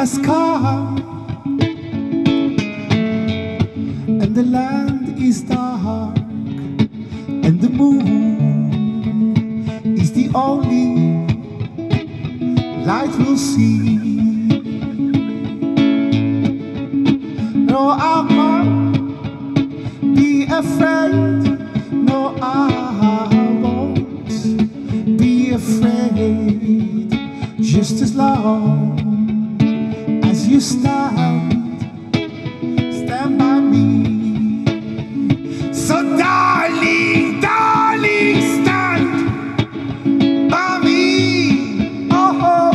has come, and the land is dark, and the moon is the only light we'll see. No, I won't be afraid. No, I won't be afraid. Just as long as you stand by me. So darling, darling, stand by me. Oh,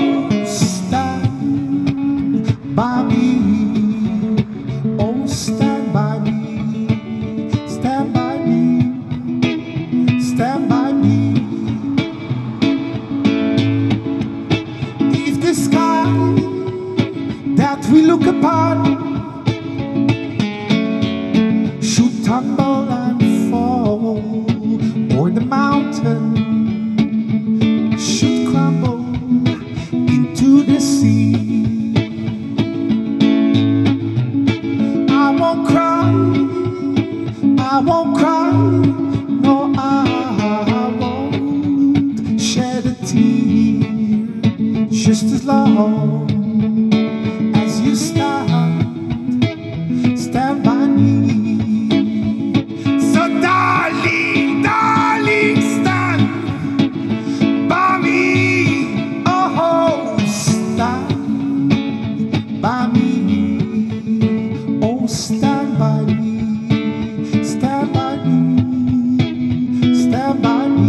stand by me. Oh, stand by me. Stand by me. Stand by me. If the sky that we look upon should tumble and fall, or the mountain should crumble into the sea, I won't cry, I won't cry, no, I won't shed a tear, just as long as you stand by me. So darling, darling, stand by me. Oh, stand by me. Oh, stand by me. Stand by me. Stand by me.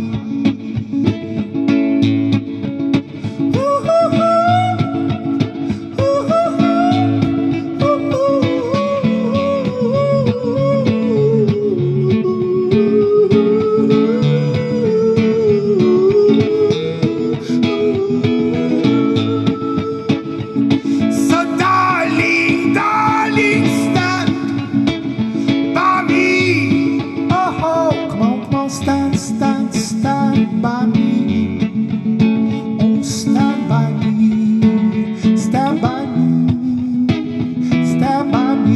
Stand by me. Oh, stand by me. Stand by me. Stand by me.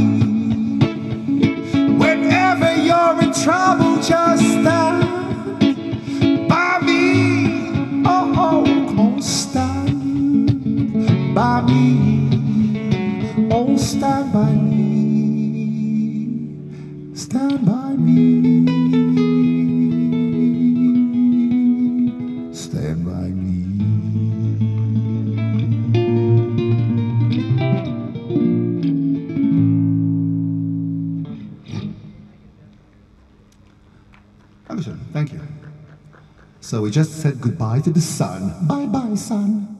Whenever you're in trouble, just stand by me. Oh, come on, stand by me. Oh, stand by me. Stand by me. Stand by me. Dankeschön. Thank you. So we just said goodbye to the sun. Bye bye, sun.